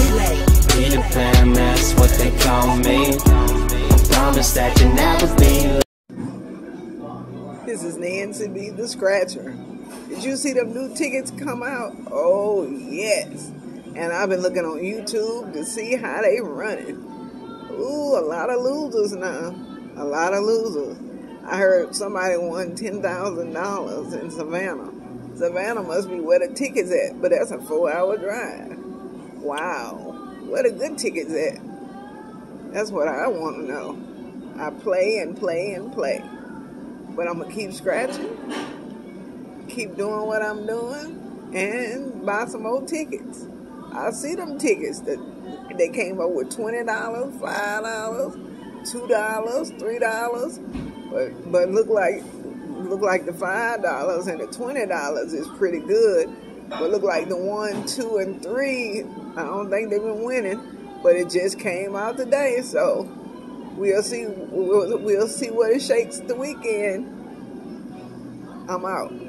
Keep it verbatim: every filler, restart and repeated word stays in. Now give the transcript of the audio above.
Peter Pan, that's what they call me. I promise that you'll never be late. This is Nancy B, the Scratcher. Did you see them new tickets come out? Oh, yes. And I've been looking on YouTube to see how they running. Ooh, a lot of losers now. A lot of losers. I heard somebody won ten thousand dollars in Savannah. Savannah must be where the ticket's at, but that's a four-hour drive. Wow. Where the good tickets at? That's what I want to know. I play and play and play. But I'm going to keep scratching, keep doing what I'm doing, and buy some more tickets. I see them tickets that they came up with twenty dollars, five dollars, two dollars, three dollars. But but look like look like the five dollars and the twenty dollars is pretty good. But look like the one, two, and three, I don't think they've been winning. But it just came out today, so we'll see. We'll, we'll see what it shakes the weekend. I'm out.